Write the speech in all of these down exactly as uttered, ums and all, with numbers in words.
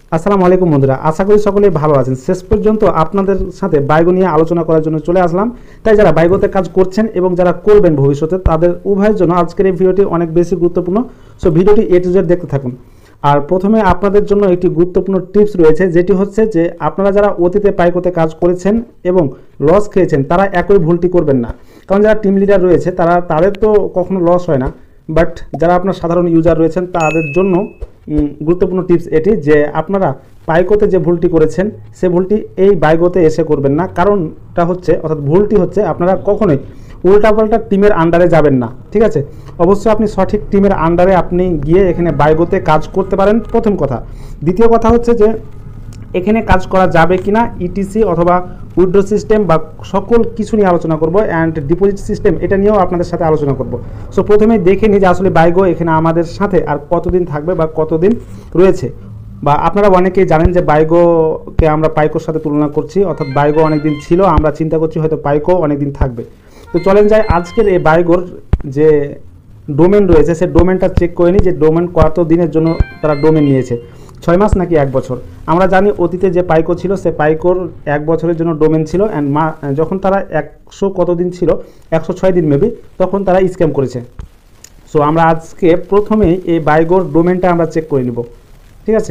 আসসালামু আলাইকুম বন্ধুরা, আশা করি সকলেই ভালো আছেন। শেষ পর্যন্ত আপনাদের সাথে বাইগো নিয়ে আলোচনা করার জন্য চলে আসলাম। তাই যারা বাইগোতে কাজ করছেন এবং যারা করবেন ভবিষ্যতে, তাদের উভয়ের জন্য আজকের এই ভিডিওটি অনেক বেশি গুরুত্বপূর্ণ। সো ভিডিওটি এ টু জেড দেখতে থাকুন। আর প্রথমে আপনাদের জন্য একটি গুরুত্বপূর্ণ টিপস রয়েছে, যেটি হচ্ছে যে আপনারা যারা অতীতে বাইগোতে কাজ করেছেন এবং লস খেয়েছেন, তারা একই ভুলটি করবেন না। কারণ যারা টিম লিডার রয়েছে তারা তাদের তো কখনো লস হয় না, বাট যারা আপনার সাধারণ ইউজার রয়েছেন তাদের জন্য গুরুত্বপূর্ণ টিপস এটি যে আপনারা বাইগোতে যে ভুলটি করেছেন সে ভুলটি এই বাইগোতে এসে করবেন না। কারণটা হচ্ছে, অর্থাৎ ভুলটি হচ্ছে, আপনারা কখনোই উল্টাপাল্টা টিমের আন্ডারে যাবেন না। ঠিক আছে, অবশ্যই আপনি সঠিক টিমের আন্ডারে আপনি গিয়ে এখানে বাইগোতে কাজ করতে পারেন, প্রথম কথা। দ্বিতীয় কথা হচ্ছে যে এখানে কাজ করা যাবে কিনা ইটিসি অথবা উইথড্র সিস্টেম বা সকল কিছু নিয়ে আলোচনা করব, অ্যান্ড ডিপোজিট সিস্টেম এটা নিয়েও আপনাদের সাথে আলোচনা করব। সো প্রথমে দেখে নিই যে আসলে বাইগো এখানে আমাদের সাথে আর কতদিন থাকবে বা কতদিন রয়েছে। বা আপনারা অনেকেই জানেন যে বাইগোকে আমরা পাইকোর সাথে তুলনা করছি, অর্থাৎ বাইগো অনেকদিন ছিল, আমরা চিন্তা করছি হয়তো পাইকো অনেকদিন থাকবে। তো চলেন যাই আজকের এই বাইগোর যে ডোমেন রয়েছে সে ডোমেনটা চেক করে নিই যে ডোমেন কত দিনের জন্য তারা ডোমেন নিয়েছে, ছয় মাস নাকি এক বছর। আমরা জানি অতীতে যে পাইকো ছিল সে পাইকোর এক বছরের জন্য ডোমেন ছিল, অ্যান্ড মা যখন তারা একশো কত দিন ছিল, একশো ছয় দিন মেবি, তখন তারা স্ক্যাম করেছে। সো আমরা আজকে প্রথমেই এই বাইগোর ডোমেনটা আমরা চেক করে নিব। ঠিক আছে,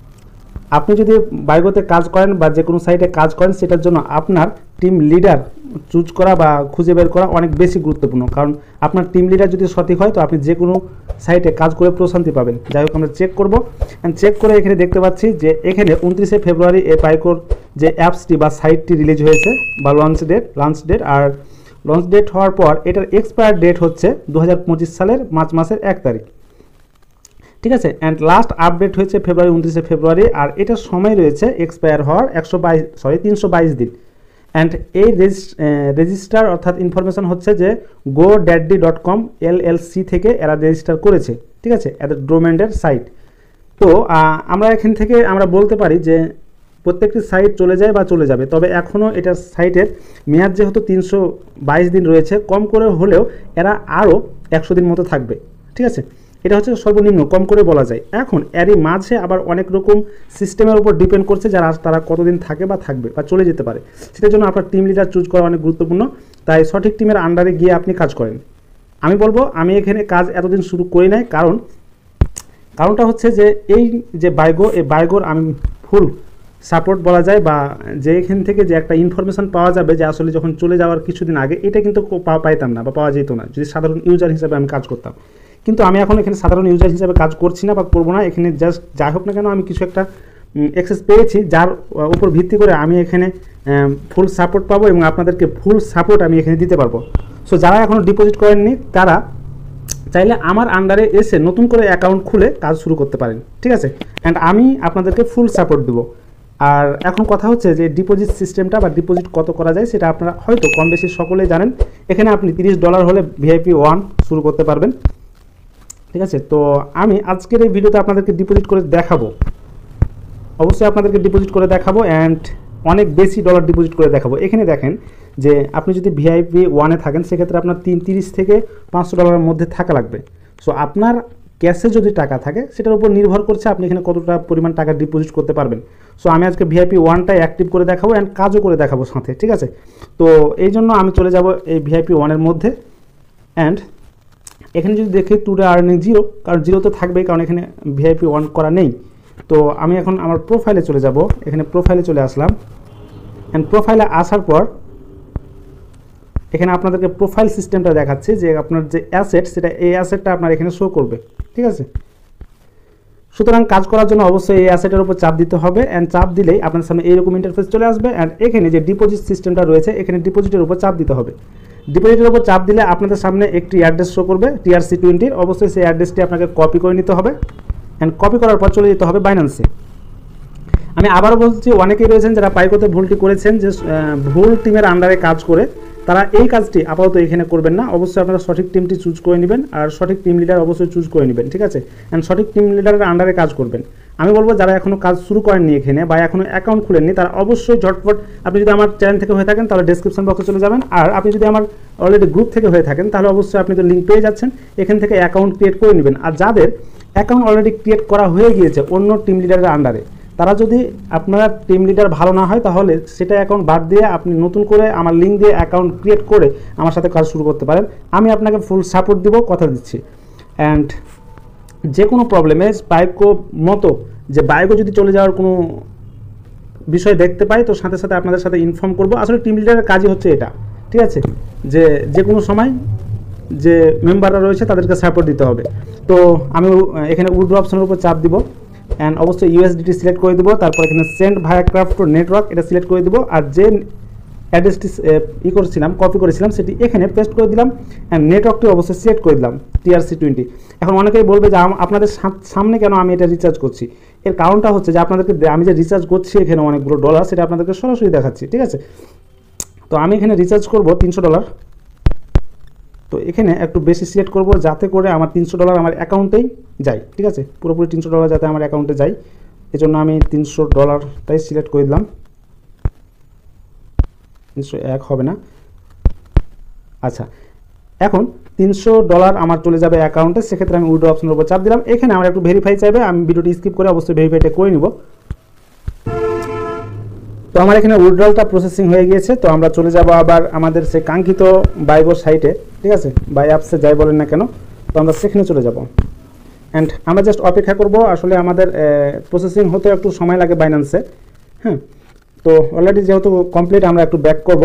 আপনি যদি বাইগোতে কাজ করেন বা যে কোনো সাইটে কাজ করেন, সেটার জন্য আপনার টিম লিডার চুজ করা বা খুঁজে বের করা অনেক বেশি গুরুত্বপূর্ণ। কারণ আপনার টিম লিডার যদি সঠিক হয় তো আপনি যে কোনো সাইটে কাজ করে প্রশান্তি পাবেন। যাই হোক, আমরা চেক করব, অ্যান্ড চেক করে এখানে দেখতে পাচ্ছি যে এখানে উনত্রিশে ফেব্রুয়ারি এই পাইকোর যে অ্যাপসটি বা সাইটটি রিলিজ হয়েছে বা লঞ্চ ডেট লঞ্চ ডেট আর লঞ্চ ডেট হওয়ার পর এটার এক্সপায়ার ডেট হচ্ছে দু হাজার পঁচিশ সালের মার্চ মাসের এক তারিখ। ঠিক আছে, অ্যান্ড লাস্ট আপডেট হয়েছে ফেব্রুয়ারি উনত্রিশে ফেব্রুয়ারি, আর এটার সময় রয়েছে এক্সপায়ার হওয়ার একশো বাইশ সরি তিনশো বাইশ দিন। অ্যান্ড এই রেজিস্টার অর্থাৎ ইনফরমেশন হচ্ছে যে GoDaddy dot com L L C থেকে এরা রেজিস্টার করেছে। ঠিক আছে, এদের ডোমেনের সাইট। তো আমরা এখান থেকে আমরা বলতে পারি যে প্রত্যেকটি সাইট চলে যায় বা চলে যাবে, তবে এখনও এটার সাইটের মেয়াদ যেহেতু তিনশো বাইশ দিন রয়েছে, কম করে হলেও এরা আরও একশো দিন মতো থাকবে। ঠিক আছে, এটা হচ্ছে সর্বনিম্ন, কম করে বলা যায়। এখন এরই মাঝে আবার অনেক রকম সিস্টেমের উপর ডিপেন্ড করছে যারা তারা কতদিন থাকে বা থাকবে বা চলে যেতে পারে। সেটার জন্য আপনার টিম লিডার চুজ করা অনেক গুরুত্বপূর্ণ। তাই সঠিক টিমের আন্ডারে গিয়ে আপনি কাজ করেন। আমি বলবো আমি এখানে কাজ এতদিন শুরু করি নাই, কারণ কারণটা হচ্ছে যে এই যে বাইগো, এই বাইগোর আমি ফুল সাপোর্ট বলা যায়, বা যে এখান থেকে যে একটা ইনফরমেশান পাওয়া যাবে যে আসলে যখন চলে যাওয়ার কিছুদিন আগে, এটা কিন্তু পাওয়া পাইতাম না বা পাওয়া যেত না যদি সাধারণ ইউজার হিসেবে আমি কাজ করতাম। কিন্তু আমি এখন এখানে সাধারণ ইউজার হিসেবে কাজ করছি না বা করবো না। এখানে জাস্ট যাই হোক না কেন আমি কিছু একটা অ্যাক্সেস পেয়েছি, যার উপর ভিত্তি করে আমি এখানে ফুল সাপোর্ট পাবো এবং আপনাদেরকে ফুল সাপোর্ট আমি এখানে দিতে পারবো। সো যারা এখনও ডিপোজিট করেননি তারা চাইলে আমার আন্ডারে এসে নতুন করে অ্যাকাউন্ট খুলে কাজ শুরু করতে পারেন। ঠিক আছে, অ্যান্ড আমি আপনাদেরকে ফুল সাপোর্ট দেবো। আর এখন কথা হচ্ছে যে ডিপোজিট সিস্টেমটা বা ডিপোজিট কত করা যায় সেটা আপনারা হয়তো কম বেশি সকলেই জানেন। এখানে আপনি তিরিশ ডলার হলে ভিআইপি ওয়ান শুরু করতে পারবেন। ঠিক আছে, তো আমি আজকের এই ভিডিওতে আপনাদেরকে ডিপোজিট করে দেখাবো, অবশ্যই আপনাদেরকে ডিপোজিট করে দেখাবো, অ্যান্ড অনেক বেশি ডলার ডিপোজিট করে দেখাবো। এখানে দেখেন যে আপনি যদি ভিআইপি ওয়ানে থাকেন সেক্ষেত্রে আপনার তিন তিরিশ থেকে পাঁচশো ডলারের মধ্যে থাকা লাগবে। সো আপনার ক্যাশে যদি টাকা থাকে সেটার উপর নির্ভর করছে আপনি এখানে কতটা পরিমাণ টাকা ডিপোজিট করতে পারবেন। সো আমি আজকে ভিআইপি ওয়ানটাই অ্যাক্টিভ করে দেখাবো অ্যান্ড কাজও করে দেখাবো সাথে। ঠিক আছে, তো এই জন্য আমি চলে যাব এই ভিআইপি ওয়ানের মধ্যে, অ্যান্ড এখানে যদি দেখি টুডে আর্নিং জিরো, কারণ জিরো তো থাকবেই, কারণ এখানে ভিআইপি ওয়ান করা নেই। তো আমি এখন আমার প্রোফাইলে চলে যাব, এখানে প্রোফাইলে চলে আসলাম, অ্যান্ড প্রোফাইলে আসার পর এখানে আপনাদেরকে প্রোফাইল সিস্টেমটা দেখাচ্ছে যে আপনার যে অ্যাসেট সেটা এই অ্যাসেটটা আপনার এখানে শো করবে। ঠিক আছে, সুতরাং কাজ করার জন্য অবশ্যই এই অ্যাসেটের উপর চাপ দিতে হবে, অ্যান্ড চাপ দিলেই আপনার সামনে এইরকম ইন্টারফেস চলে আসবে, অ্যান্ড এখানে যে ডিপোজিট সিস্টেমটা রয়েছে এখানে ডিপোজিটের উপর চাপ দিতে হবে। ডিপোজিটের উপর চাপ দিলে আপনাদের সামনে একটি অ্যাড্রেস শো করবে টিআরসি টোয়েন্টির, অবশ্যই সেই অ্যাড্রেসটি আপনাকে কপি করে নিতে হবে, অ্যান্ড কপি করার পর চলে যেতে হবে বাইন্যান্সে। আমি আবারও বলছি, অনেকেই রয়েছেন যারা পাইকোতে ভুলটি করেছেন যে ভুল টিমের আন্ডারে কাজ করে, তারা এই কাজটি আপাতত এখানে করবেন না। অবশ্যই আপনারা সঠিক টিমটি চুজ করে নেবেন, আর সঠিক টিম লিডার অবশ্যই চুজ করে নেবেন। ঠিক আছে, অ্যান্ড সঠিক টিম লিডারের আন্ডারে কাজ করবেন। আমি বলবো যারা এখনও কাজ শুরু করেননি এখানে বা এখনও অ্যাকাউন্ট খুলেননি তারা অবশ্যই ঝটপট, আপনি যদি আমার চ্যানেল থেকে হয়ে থাকেন তাহলে ডেসক্রিপশন বক্সে চলে যাবেন, আর আপনি যদি আমার অলরেডি গ্রুপ থেকে হয়ে থাকেন তাহলে অবশ্যই আপনি তো লিঙ্ক পেয়ে যাচ্ছেন, এখান থেকে অ্যাকাউন্ট ক্রিয়েট করে নেবেন। আর যাদের অ্যাকাউন্ট অলরেডি ক্রিয়েট করা হয়ে গিয়েছে অন্য টিম লিডারের আন্ডারে, তারা যদি আপনার টিম লিডার ভালো না হয় তাহলে সেটা অ্যাকাউন্ট বাদ দিয়ে আপনি নতুন করে আমার লিঙ্ক দিয়ে অ্যাকাউন্ট ক্রিয়েট করে আমার সাথে কাজ শুরু করতে পারেন। আমি আপনাকে ফুল সাপোর্ট দিব, কথা দিচ্ছি। অ্যান্ড যে কোনো প্রবলেমে বায়োকো মতো যে বায়োকো যদি চলে যাওয়ার কোনো বিষয় দেখতে পাই তো সাথে সাথে আপনাদের সাথে ইনফর্ম করব। আসলে টিম লিডারের কাজই হচ্ছে এটা, ঠিক আছে, যে যে কোনো সময় যে মেম্বাররা রয়েছে তাদেরকে সাপোর্ট দিতে হবে। তো আমি এখানে উইথড্র অপশনের উপর চাপ দিব অ্যান্ড অবশ্যই ইউএসডিটি সিলেক্ট করে দেবো। তারপর এখানে সেন্ড ভায়া ক্রাফট নেটওয়ার্ক এটা সিলেক্ট করে দেবো, আর যে অ্যাড্রেসটি ই করেছিলাম কপি করেছিলাম সেটি এখানে পেস্ট করে দিলাম অ্যান্ড নেটওয়ার্কটি অবশ্যই সিলেক্ট করে দিলাম টিআরসি টোয়েন্টি। এখন অনেকেই বলবে যে আপনাদের সামনে কেন আমি এটা রিচার্জ করছি, এর কারণটা হচ্ছে যে আপনাদেরকে আমি যে রিচার্জ করছি এখানে অনেকগুলো ডলার সেটা আপনাদেরকে সরাসরি দেখাচ্ছি, ঠিক আছে। তো আমি এখানে রিচার্জ করব তিনশো ডলার। তো এখানে একটু বেশি সিলেক্ট করব যাতে করে আমার তিনশো ডলার আমার অ্যাকাউন্টেই যায়, ঠিক আছে, পুরোপুরি তিনশো ডলার যাতে আমার অ্যাকাউন্টে যায়, এজন্য আমি তিনশো ডলারটাই সিলেক্ট করে দিলাম। তিনশো এক হবে না, আচ্ছা। এখন তিনশো ডলার আমার চলে যাবে অ্যাকাউন্টে, সেক্ষেত্রে আমি উইথড্র অপশনের উপর চাপ দিলাম। এখানে আমার একটু ভেরিফাই চাইবে, আমি ভিডিওটি স্কিপ করে অবশ্যই ভেরিফাইটা করে নিব। তো আমার এখানে উইথড্রলটা প্রসেসিং হয়ে গিয়েছে। তো আমরা চলে যাব আবার আমাদের সেই কাঙ্ক্ষিত বাইগো সাইটে, ঠিক আছে, বাই অ্যাপসে যাই বলেন না কেন, তো আমরা সেখানে চলে যাব অ্যান্ড আমরা জাস্ট অপেক্ষা করব। আসলে আমাদের প্রসেসিং হতে একটু সময় লাগে বাইন্যান্সে, হ্যাঁ। তো অলরেডি যেহেতু কমপ্লিট, আমরা একটু ব্যাক করব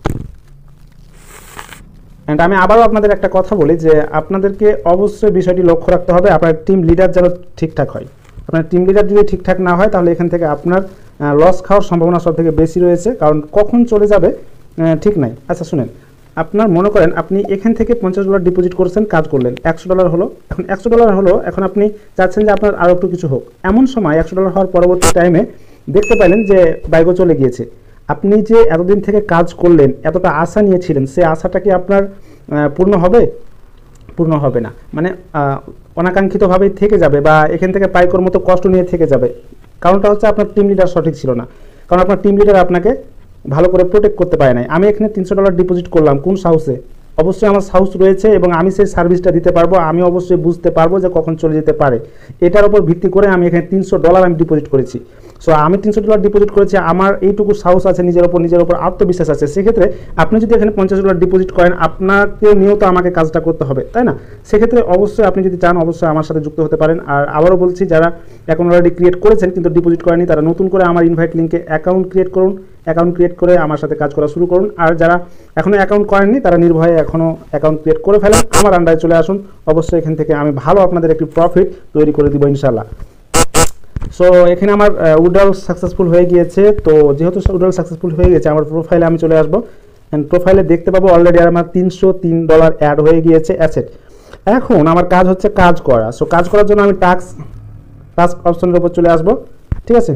অ্যান্ড আমি আবারও আপনাদের একটা কথা বলি যে আপনাদেরকে অবশ্যই বিষয়টি লক্ষ্য রাখতে হবে আপনার টিম লিডার যেন ঠিকঠাক হয়। আপনার টিম লিডার যদি ঠিকঠাক না হয় তাহলে এখান থেকে আপনার লস খাওয়ার সম্ভাবনা সব থেকে বেশি রয়েছে, কারণ কখন চলে যাবে ঠিক নাই। আচ্ছা শুনেন, আপনার মনে করেন আপনি এখান থেকে পঞ্চাশ ডলার ডিপোজিট করছেন, কাজ করলেন, একশো ডলার হলো, এখন একশো ডলার হলো, এখন আপনি চাচ্ছেন যে আপনার আরও একটু কিছু হোক। এমন সময় একশো ডলার হওয়ার পরবর্তী টাইমে দেখতে পাইলেন যে বাইগো চলে গিয়েছে। আপনি যে এতদিন থেকে কাজ করলেন, এতটা আশা নিয়েছিলেন, সেই আশাটা কি আপনার পূর্ণ হবে? পূর্ণ হবে না, মানে অনাকাঙ্ক্ষিতভাবেই থেকে যাবে বা এখান থেকে পাইকোর মতো কষ্ট নিয়ে থেকে যাবে। কারণটা হচ্ছে আপনার টিম লিডার সঠিক ছিল না, কারণ আপনার টিম লিডার আপনাকে ভালো করে প্রোটেক্ট করতে পারে নাই। আমি এখানে তিনশো ডলার ডিপোজিট করলাম কোন সাহসে? অবশ্যই আমার সাহস রয়েছে এবং আমি সেই সার্ভিসটা দিতে পারবো, আমি অবশ্যই বুঝতে পারবো যে কখন চলে যেতে পারে। এটার উপর ভিত্তি করে আমি এখানে তিনশো ডলার আমি ডিপোজিট করেছি। সো আমি তিনশো ডলার ডিপোজিট করেছি, আমার এইটুকু সাহস আছে, নিজের ওপর নিজের ওপর আত্মবিশ্বাস আছে। সেক্ষেত্রে আপনি যদি এখানে পঞ্চাশ ডলার ডিপোজিট করেন, আপনাকে নিয়েও তো আমাকে কাজটা করতে হবে, তাই না? সেক্ষেত্রে অবশ্যই আপনি যদি চান অবশ্যই আমার সাথে যুক্ত হতে পারেন। আর আবারও বলছি, যারা এখন অলরেডি ক্রিয়েট করেছেন কিন্তু ডিপোজিট করেনি, তারা নতুন করে আমার ইনভাইট লিঙ্কে অ্যাকাউন্ট ক্রিয়েট করুন, অ্যাকাউন্ট ক্রিয়েট করে আমার সাথে কাজ করা শুরু করুন। আর যারা এখনও অ্যাকাউন্ট করেননি তারা নির্ভয়ে এখনও অ্যাকাউন্ট ক্রিয়েট করে ফেলেন, আমার আন্ডারে চলে আসুন। অবশ্যই এখান থেকে আমি ভালো আপনাদের একটি প্রফিট তৈরি করে দিব ইনশাল্লাহ। সো এখানে আমার উইথড্রল সাকসেসফুল হয়ে গিয়েছে। তো যেহেতু উইথড্রল সাকসেসফুল হয়ে গেছে, আমার প্রোফাইলে আমি চলে আসবো অ্যান্ড প্রোফাইলে দেখতে পাবো অলরেডি আমার তিনশো তিন ডলার অ্যাড হয়ে গিয়েছে অ্যাসেট। এখন আমার কাজ হচ্ছে কাজ করা। সো কাজ করার জন্য আমি টাস্ক টাস্ক অপশনের উপর চলে আসবো, ঠিক আছে।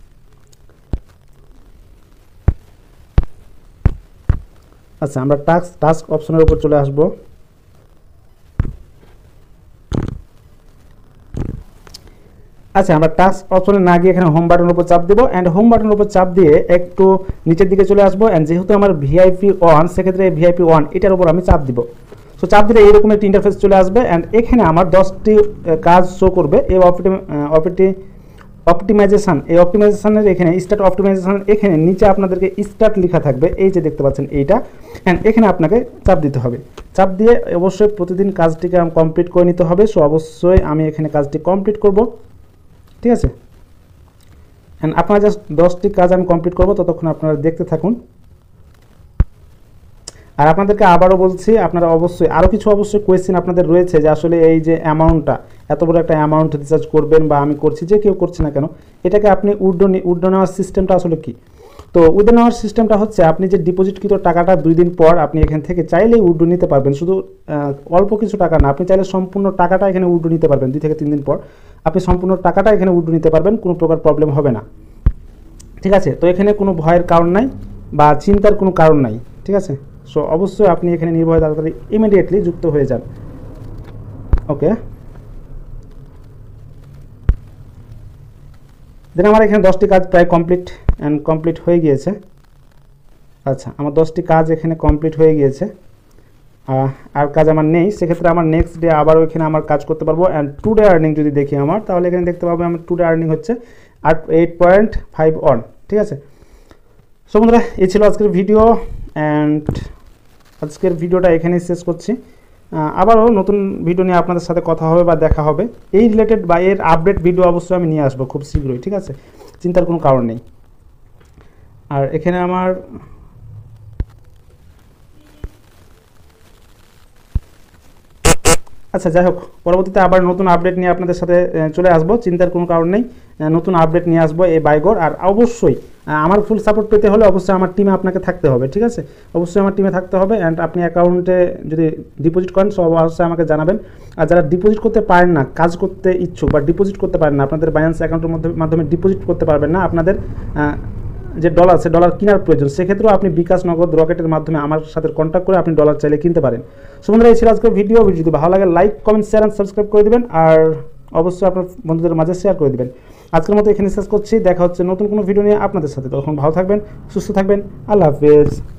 আচ্ছা, আমরা টাস্ক টাস্ক অপশনের উপর চলে আসবো। আচ্ছা, আমরা টাস্ক অপশনে না গিয়ে এখানে হোম বাটনের উপর চাপ দেবো অ্যান্ড হোম বাটনের উপর চাপ দিয়ে একটু নিচের দিকে চলে আসবো অ্যান্ড যেহেতু আমার ভিআইপি ওয়ান, সেক্ষেত্রে ভিআইপি ওয়ান এটার উপর আমি চাপ দিব। সো চাপ দিলে এইরকম একটি ইন্টারফেস চলে আসবে অ্যান্ড এখানে আমার দশটি কাজ শো করবে। এই অপটি অপটিমাইজেশন, এই অপটিমাইজেশনের এখানে স্টার্ট অপটিমাইজেশন, এখানে নিচে আপনাদেরকে স্টার্ট লেখা থাকবে, এই যে দেখতে পাচ্ছেন এইটা, অ্যান্ড এখানে আপনাকে চাপ দিতে হবে। চাপ দিয়ে অবশ্যই প্রতিদিন কাজটিকে কমপ্লিট করে নিতে হবে। সো অবশ্যই আমি এখানে কাজটি কমপ্লিট করব, ঠিক আছে। অ্যান্ড আপনারা জাস্ট দশটি কাজ আমি কমপ্লিট করব, ততক্ষণ আপনারা দেখতে থাকুন। আর আপনাদেরকে আবারও বলছি, আপনারা অবশ্যই আরও কিছু অবশ্যই কোয়েশ্চেন আপনাদের রয়েছে যে আসলে এই যে অ্যামাউন্টটা, এত বড় একটা অ্যামাউন্ট রিচার্জ করবেন বা আমি করছি, যে কেউ করছে না কেন, এটাকে আপনি উইথড্র উইথড্র নেওয়ার সিস্টেমটা আসলে কি? তো উইথড্র নেওয়ার সিস্টেমটা হচ্ছে আপনি যে ডিপোজিটকৃত টাকাটা দুই দিন পর আপনি এখান থেকে চাইলেই উইথড্র নিতে পারবেন। শুধু অল্প কিছু টাকা না, আপনি চাইলে সম্পূর্ণ টাকাটা এখানে উইথড্র নিতে পারবেন। দুই থেকে তিন দিন পর আপনি সম্পূর্ণ টাকাটা এখানে উইথড্র নিতে পারবেন, কোনো প্রকার প্রবলেম হবে না, ঠিক আছে। তো এখানে কোনো ভয়ের কারণ নাই বা চিন্তার কোনো কারণ নাই, ঠিক আছে। সো অবশ্যই আপনি এখানে নির্ভয়ে তাড়াতাড়ি ইমিডিয়েটলি যুক্ত হয়ে যান। ওকে, দেন আমার এখানে দশটি কাজ প্রায় কমপ্লিট অ্যান্ড কমপ্লিট হয়ে গিয়েছে। আচ্ছা, আমার দশটি কাজ এখানে কমপ্লিট হয়ে গিয়েছে, আর কাজ আমার নেই। সেক্ষেত্রে আমার নেক্সট ডে আবারও এখানে আমার কাজ করতে পারবো। অ্যান্ড টুডে আর্নিং যদি দেখি আমার, তাহলে এখানে দেখতে পাবো আমার টুডে আর্নিং হচ্ছে আট এইট পয়েন্ট ফাইভ ওয়ান, ঠিক আছে। সো বন্ধুরা, এই ছিল আজকের ভিডিও, অ্যান্ড আজকের ভিডিওটা এখানেই শেষ করছি। আবারও নতুন ভিডিও নিয়ে আপনাদের সাথে কথা হবে বা দেখা হবে। এই রিলেটেড বা এর আপডেট ভিডিও অবশ্যই আমি নিয়ে আসবো খুব শীঘ্রই, ঠিক আছে, চিন্তার কোনো কারণ নেই। আর এখানে আমার আচ্ছা, যাই হোক, পরবর্তীতে আবার নতুন আপডেট নিয়ে আপনাদের সাথে চলে আসবো, চিন্তার কোনো কারণ নেই। নতুন আপডেট নিয়ে আসবো এই বাইগোর। আর অবশ্যই আমার ফুল সাপোর্ট পেতে হলে অবশ্যই আমার টিমে আপনাকে থাকতে হবে, ঠিক আছে, অবশ্যই আমার টিমে থাকতে হবে। অ্যান্ড আপনি অ্যাকাউন্টে যদি ডিপোজিট করেন সব অবশ্যই আমাকে জানাবেন। আর যারা ডিপোজিট করতে পারেন না, কাজ করতে ইচ্ছুক বা ডিপোজিট করতে পারেন না, আপনাদের বাইন্যান্স অ্যাকাউন্টের মধ্যে মাধ্যমে ডিপোজিট করতে পারবেন না, আপনাদের যে ডলার, সে ডলার কেনার প্রয়োজন, সেক্ষেত্রেও আপনি বিকাশ, নগদ, রকেটের মাধ্যমে আমার সাথে কন্ট্যাক্ট করে আপনি ডলার চাইলে কিনতে পারেন। সো বন্ধুরা, এই ছিল আজকের ভিডিও। যদি ভালো লাগে like, comment, share and subscribe করে দেবেন, আর অবশ্যই আপনার বন্ধুদের মাঝে শেয়ার করে দেবেন। আজকের মতো এখানে শেষ করছি, দেখা হচ্ছে নতুন কোনো ভিডিও নিয়ে আপনাদের সাথে। তখন ভালো থাকবেন, সুস্থ থাকবেন, আল্লাহ হাফেজ।